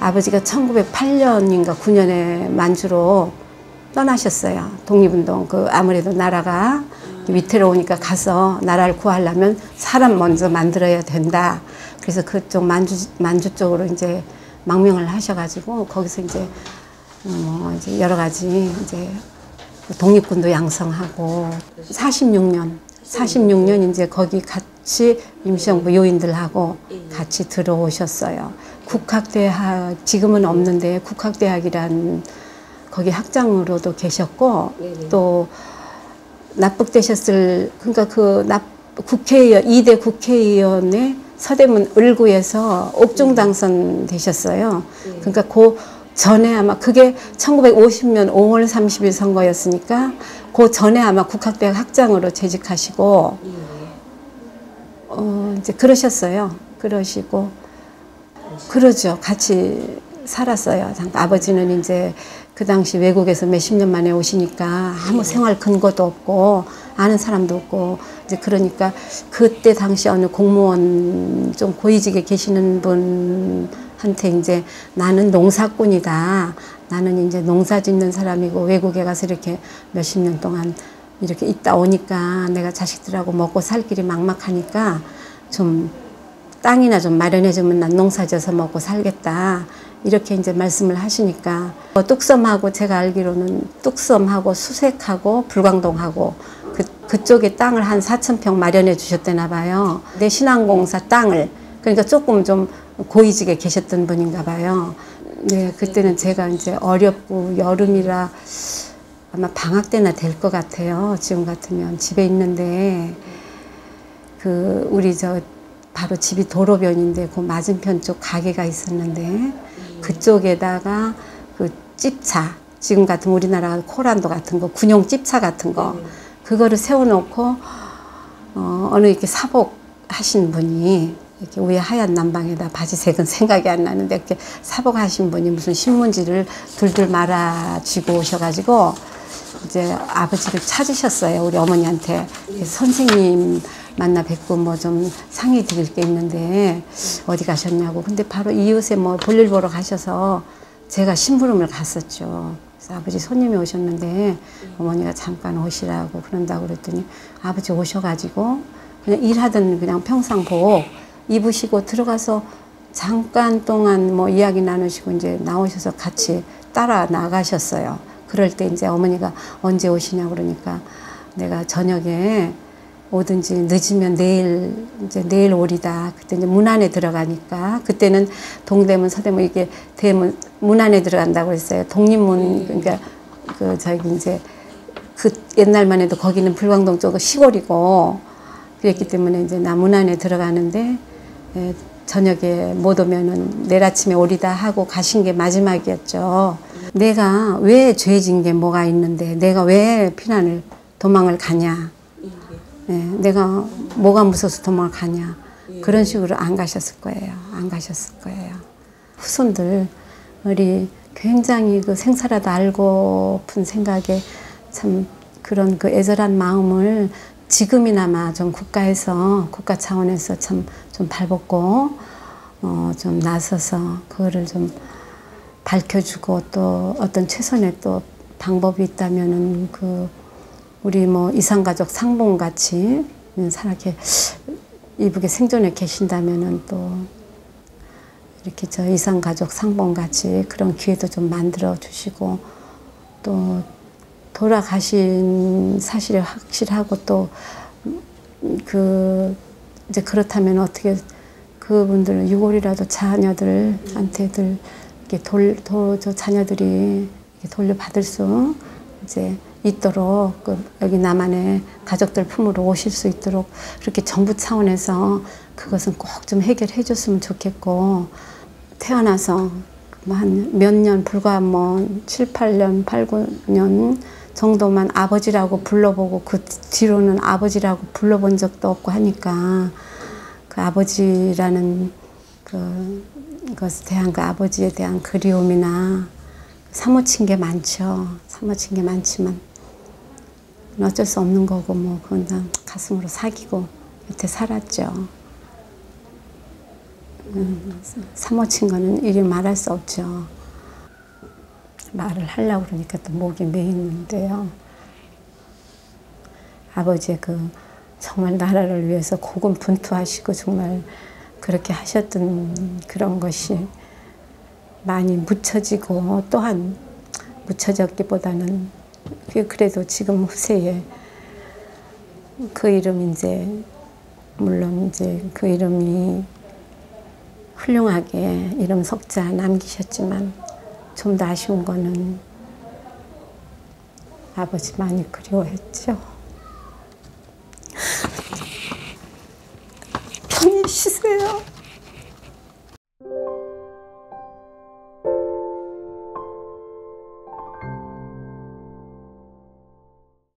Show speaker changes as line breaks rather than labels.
아버지가 1908년인가 9년에 만주로 떠나셨어요. 독립운동. 아무래도 나라가 위태로우니까 가서 나라를 구하려면 사람 먼저 만들어야 된다. 그래서 그쪽 만주 쪽으로 이제 망명을 하셔가지고 거기서 이제 이제 여러 가지 이제 독립군도 양성하고 46년 이제 거기 같이 임시정부 요인들하고 같이 들어오셨어요. 국학대학 지금은 없는데 국학대학이란 거기 학장으로도 계셨고 또 납북되셨을 그러니까 국회의원 2대 국회의원의 서대문 을구에서 옥중 당선되셨어요. 그러니까 그 전에 아마 그게 1950년 5월 30일 선거였으니까 그 전에 아마 국학대학 학장으로 재직하시고 이제 그러셨어요. 그러시고 그러죠. 같이 살았어요. 아버지는 이제 그 당시 외국에서 몇십 년 만에 오시니까 아무 생활 근거도 없고 아는 사람도 없고 이제 그러니까 그때 당시 어느 공무원 좀 고위직에 계시는 분한테 이제 나는 농사꾼이다. 나는 이제 농사 짓는 사람이고 외국에 가서 이렇게 몇십 년 동안 이렇게 있다 오니까 내가 자식들하고 먹고 살 길이 막막하니까 좀 땅이나 좀 마련해주면 난 농사 져서 먹고 살겠다. 이렇게 이제 말씀을 하시니까 뚝섬하고 제가 알기로는 뚝섬하고 수색하고 불광동하고 그쪽에 땅을 한 4,000평 마련해 주셨대나 봐요. 내 신앙공사 땅을 그러니까 조금 좀 고위직에 계셨던 분인가 봐요. 네, 그때는 제가 이제 어렵고 여름이라 아마 방학 때나 될 것 같아요. 지금 같으면 집에 있는데 우리 바로 집이 도로변인데 그 맞은편 쪽 가게가 있었는데 그쪽에다가 그 찝차 지금 같은 우리나라 코란도 같은 거 군용 찝차 같은 거 그거를 세워놓고 어느 이렇게 사복 하신 분이 이렇게 위에 하얀 남방에다 바지색은 생각이 안 나는데 이렇게 사복 하신 분이 무슨 신문지를 둘둘 말아 쥐고 오셔가지고 이제 아버지를 찾으셨어요. 우리 어머니한테. 그래서 선생님 만나 뵙고 뭐 좀 상의 드릴 게 있는데 어디 가셨냐고. 근데 바로 이웃에 뭐 볼일 보러 가셔서 제가 심부름을 갔었죠. 그래서 아버지 손님이 오셨는데 어머니가 잠깐 오시라고 그런다고 그랬더니 아버지 오셔가지고 그냥 일하던 그냥 평상복 입으시고 들어가서 잠깐 동안 뭐 이야기 나누시고 이제 나오셔서 같이 따라 나가셨어요. 그럴 때 이제 어머니가 언제 오시냐고 그러니까 내가 저녁에 오든지 늦으면 내일 오리다. 그때 이제 문 안에 들어가니까 그때는 동대문 서대문 이게 대문 문 안에 들어간다고 했어요. 독립문 그러니까 이제 그 옛날만 해도 거기는 불광동 쪽은 시골이고 그랬기 때문에 이제 나 문 안에 들어가는데 저녁에 못 오면은 내일 아침에 오리다 하고 가신 게 마지막이었죠. 내가 왜 죄진 게 뭐가 있는데 내가 왜 도망을 가냐. 내가 뭐가 무서워서 도망을 가냐. 그런 식으로 안 가셨을 거예요. 안 가셨을 거예요. 후손들이 굉장히 그 생사라도 알고픈 생각에 참 그런 그 애절한 마음을 지금이나마 좀 국가 차원에서 참 좀 발벗고 좀 나서서 그거를 좀 밝혀주고 또 어떤 최선의 또 방법이 있다면은 우리 뭐 이산가족 상봉같이 이렇게 이북에 생존해 계신다면은 또 이렇게 이산가족 상봉같이 그런 기회도 좀 만들어 주시고 또 돌아가신 사실이 확실하고 또 이제 그렇다면 어떻게 그분들 유골이라도 자녀들한테들 이렇게 저 자녀들이 이렇게 돌려받을 수 이제 있도록 여기 남한의 가족들 품으로 오실 수 있도록 그렇게 정부 차원에서 그것은 꼭 좀 해결해 줬으면 좋겠고 태어나서 한 몇 년 불과 뭐 7, 8년, 8, 9년 정도만 아버지라고 불러보고 그 뒤로는 아버지라고 불러본 적도 없고 하니까 그 아버지라는 것에 대한 그 아버지에 대한 그리움이나 사무친 게 많죠. 사무친 게 많지만 어쩔 수 없는 거고 뭐 그건 다 가슴으로 사귀고 여태 살았죠. 사모친 거는 이리 말할 수 없죠. 말을 하려고 그러니까 또 목이 메이는데요. 아버지의 그 정말 나라를 위해서 고군분투하시고 정말 그렇게 하셨던 그런 것이 많이 묻혀지고, 또한 묻혀졌기보다는 그래도 지금 후세에 그 이름 이제 물론 이제 그 이름이 훌륭하게 이름 석자 남기셨지만 좀 더 아쉬운 거는 아버지 많이 그리워했죠. 편히 쉬세요.